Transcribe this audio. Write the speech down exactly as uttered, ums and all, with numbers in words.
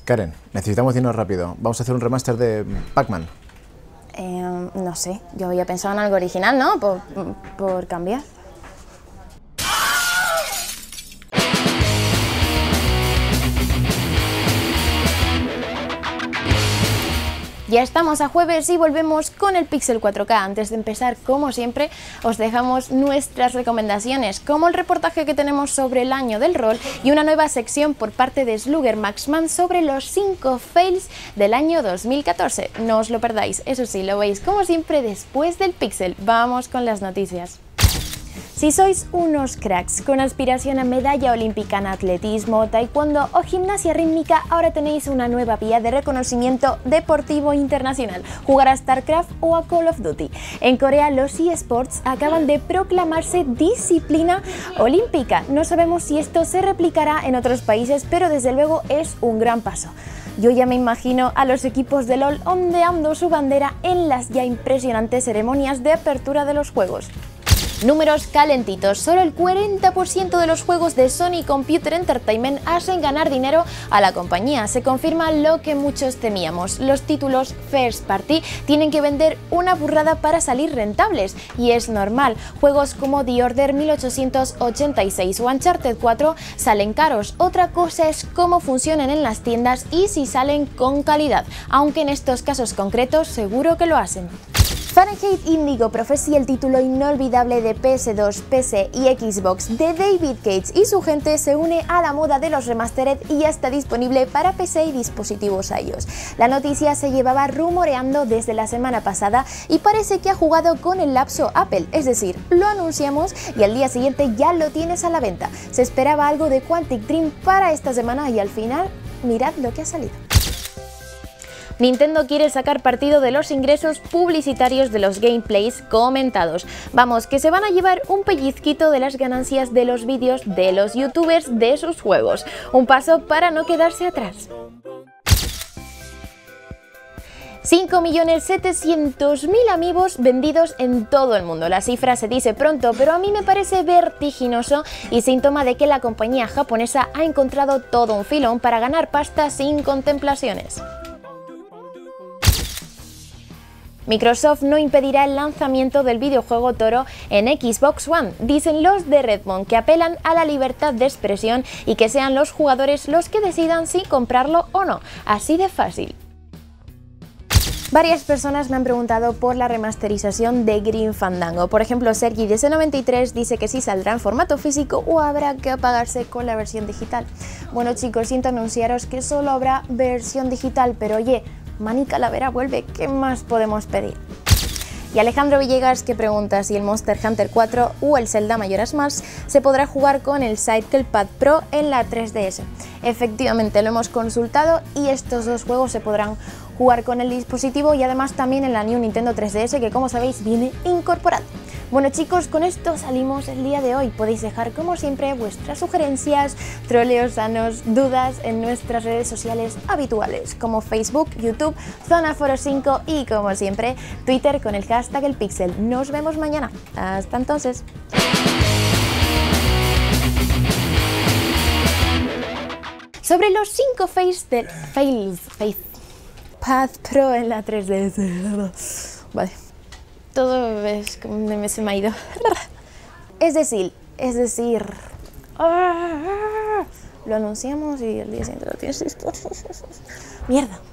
Karen, necesitamos dinero rápido. Vamos a hacer un remaster de Pac-Man. Eh, no sé, yo había pensado en algo original, ¿no? Por, por cambiar. Ya estamos a jueves y volvemos con el Pixel cuatro K. Antes de empezar, como siempre, os dejamos nuestras recomendaciones, como el reportaje que tenemos sobre el año del rol y una nueva sección por parte de Slugger Maxman sobre los cinco fails del año dos mil catorce. No os lo perdáis, eso sí, lo veis como siempre después del Pixel. Vamos con las noticias. Si sois unos cracks con aspiración a medalla olímpica en atletismo, taekwondo o gimnasia rítmica, ahora tenéis una nueva vía de reconocimiento deportivo internacional: jugar a StarCraft o a Call of Duty. En Corea, los eSports acaban de proclamarse disciplina olímpica. No sabemos si esto se replicará en otros países, pero desde luego es un gran paso. Yo ya me imagino a los equipos de LOL ondeando su bandera en las ya impresionantes ceremonias de apertura de los juegos. Números calentitos, solo el cuarenta por ciento de los juegos de Sony Computer Entertainment hacen ganar dinero a la compañía. Se confirma lo que muchos temíamos: los títulos First Party tienen que vender una burrada para salir rentables, y es normal. Juegos como The Order mil ochocientos ochenta y seis o Uncharted cuatro salen caros. Otra cosa es cómo funcionan en las tiendas y si salen con calidad, aunque en estos casos concretos seguro que lo hacen. Fahrenheit Indigo Prophecy, el título inolvidable de P S dos, P C y Xbox de David Cage y su gente, se une a la moda de los remastered y ya está disponible para P C y dispositivos iOS. La noticia se llevaba rumoreando desde la semana pasada y parece que ha jugado con el lapso Apple, es decir, lo anunciamos y al día siguiente ya lo tienes a la venta. Se esperaba algo de Quantic Dream para esta semana y al final, mirad lo que ha salido. Nintendo quiere sacar partido de los ingresos publicitarios de los gameplays comentados. Vamos, que se van a llevar un pellizquito de las ganancias de los vídeos de los youtubers de sus juegos. Un paso para no quedarse atrás. cinco millones setecientos mil amigos vendidos en todo el mundo. La cifra se dice pronto, pero a mí me parece vertiginoso y síntoma de que la compañía japonesa ha encontrado todo un filón para ganar pasta sin contemplaciones. Microsoft no impedirá el lanzamiento del videojuego Toro en Xbox One, dicen los de Redmond, que apelan a la libertad de expresión y que sean los jugadores los que decidan si comprarlo o no, así de fácil. Varias personas me han preguntado por la remasterización de Grim Fandango. Por ejemplo, Sergi de C noventa y tres dice que sí saldrá en formato físico o habrá que apagarse con la versión digital. Bueno chicos, siento anunciaros que solo habrá versión digital, pero oye, Manny Calavera vuelve, ¿qué más podemos pedir? Y Alejandro Villegas, que pregunta si el Monster Hunter cuatro o el Zelda Majora's Mask se podrá jugar con el Cycle Pad Pro en la tres D S. Efectivamente, lo hemos consultado y estos dos juegos se podrán jugar con el dispositivo y además también en la New Nintendo tres D S, que como sabéis viene incorporado. Bueno chicos, con esto salimos el día de hoy. Podéis dejar como siempre vuestras sugerencias, troleos sanos, dudas en nuestras redes sociales habituales como Facebook, YouTube, Zona Foro cinco y como siempre Twitter con el hashtag El Pixel. Nos vemos mañana. Hasta entonces. Sobre los cinco fails del fails, fails, Pad Pro en la tres D S. Vale. Todo es como se me ha ido. Es decir, es decir, lo anunciamos y el día siguiente lo tienes disponible. Mierda.